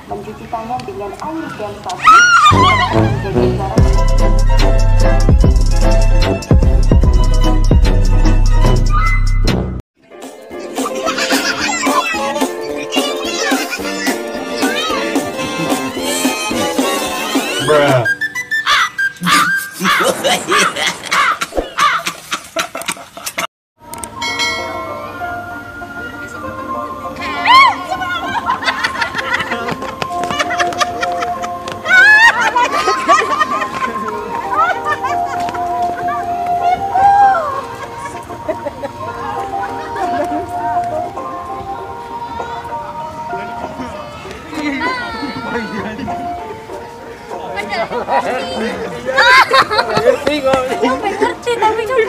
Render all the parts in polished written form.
mencuci tangan dengan air dan sabun, menjaga jarak. Bruh. Ngerti tapi kan.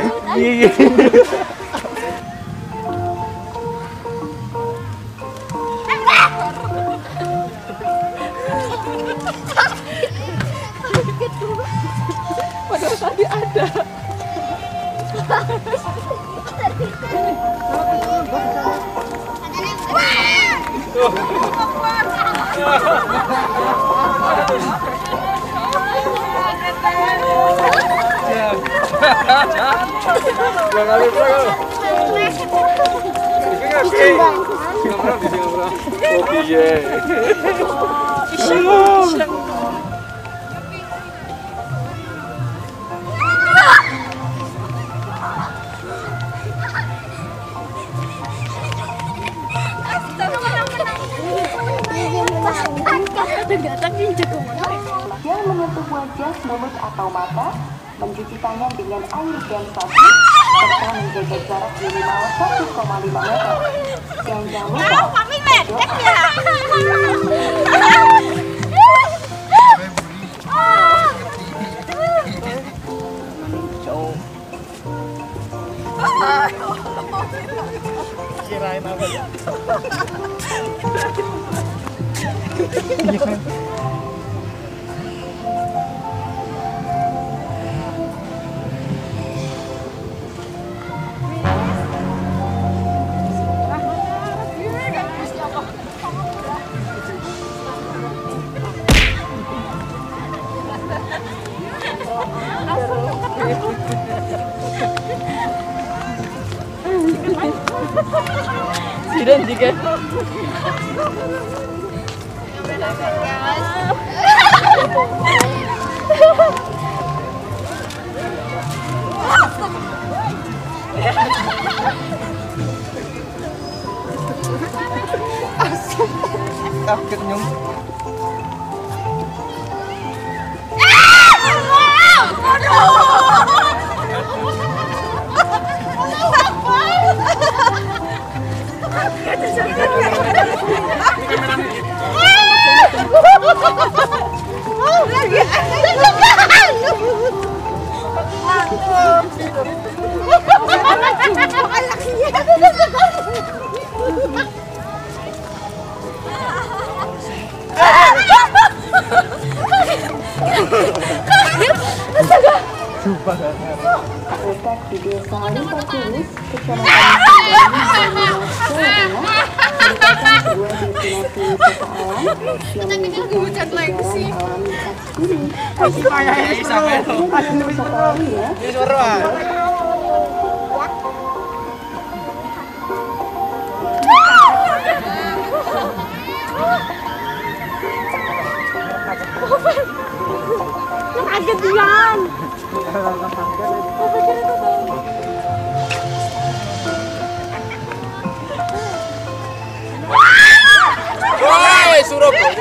Padahal tadi ada. Jangan menyentuh wajah, mulut atau mata, mencuci tangan dengan air dan sabun, serta menjaga jarak minimal 1,5 meter. Dan jangan lupa Kirain apa ya? Siren juga. Kaget nyum. terletak di Desa Lintang Kulus, Kecamatan Sindang, merupakan sebuah destinasi wisata alam yang menyediakan kesegaran alami khas gunung. Wisatawan ya. Kaget Dian. Woi, Surabaya.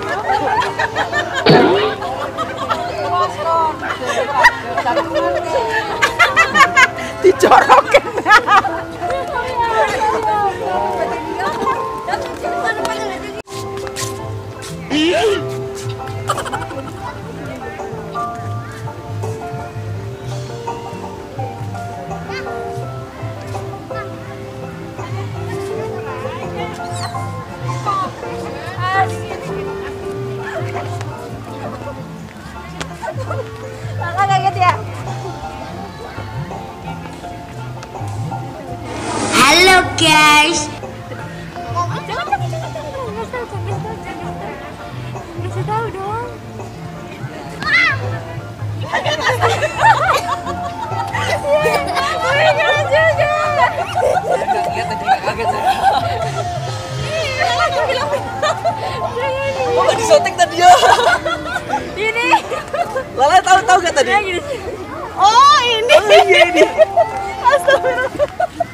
Dicorokin. Kakak kaget ya? Halo guys. Lihat tadi nggak kaget saya. Oh nggak disotek tadi ya? Ini. Lala tahu nggak tadi? Oh ini. Oh iya ini. Astagfirullah.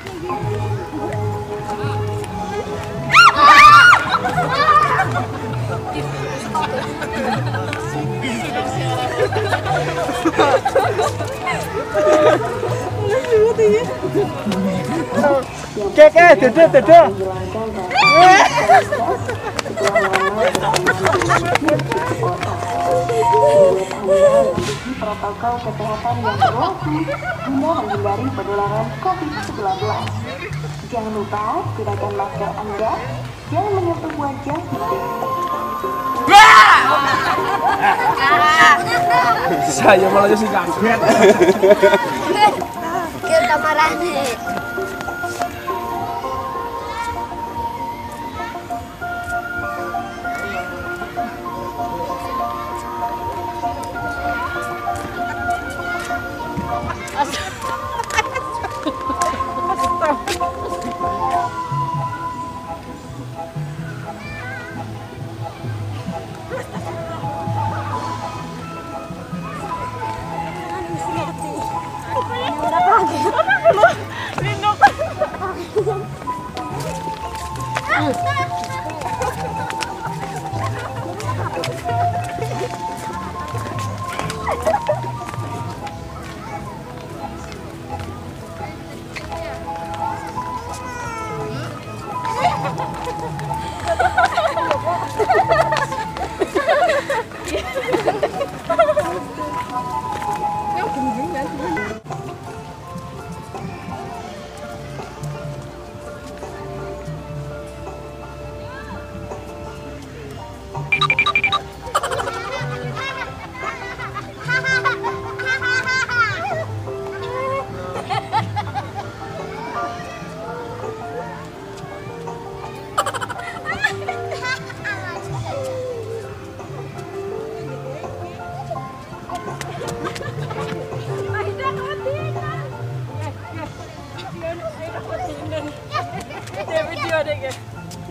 Keke, dede. Protokol kesehatan yang berlaku guna menghindari penularan COVID-19. Jangan lupa gunakan masker Anda, jangan menyentuh wajah. Saya malah sih kaget. Kita marah nih. Video deh guys.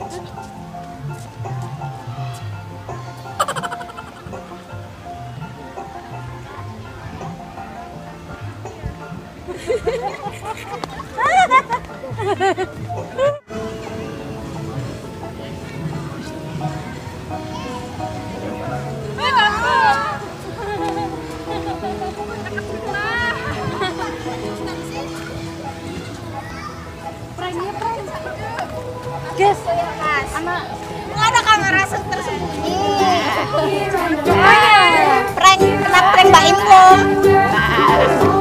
Guys, anak ada kamera tersembunyi. Prank, kena prank Mbak Impo.